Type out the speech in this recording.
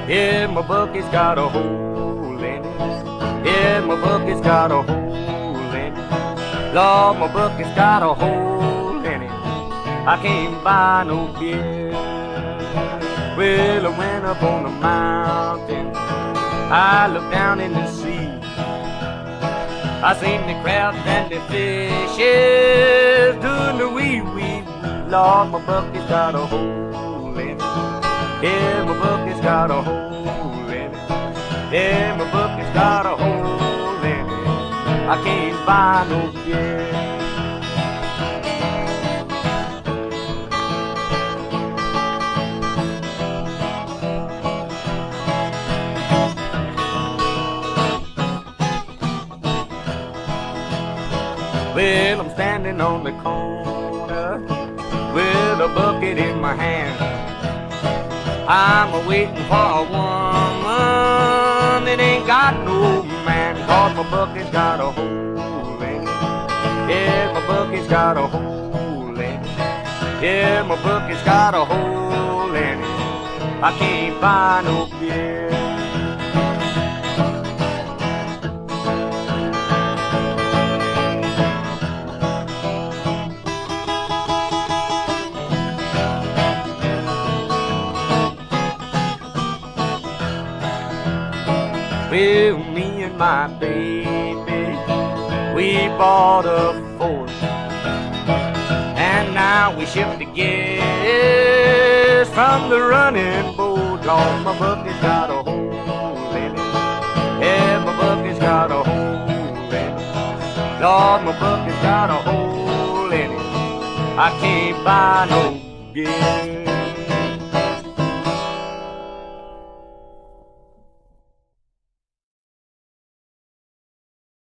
Yeah, my bucket's got a hole in it. Yeah, my bucket's got a hole in it. Lord, my bucket's got a hole in it. I can't buy no beer. Well, I went up on the mountain. I looked down in the sea. I seen the crabs and the fishes doing the wee wee wee. Lord, my bucket's got a hole in it. Yeah, my bucket's got a hole in it. Yeah, my bucket's got a hole in it. I can't buy no beer. Well, I'm standing on the corner with a bucket in my hand. I'm a-waiting for a woman that ain't got no man. 'Cause my bucket's got a hole in it. Yeah, my bucket's got a hole in it. Yeah, my bucket's got a hole in it. I can't buy no beer. Well, me and my baby, we bought a Ford, and now we ship the gas from the running boat. Lord, my bucket's got a hole in it. Yeah, my bucket's got a hole in it. Lord, my bucket's got a hole in it. I can't buy no gas.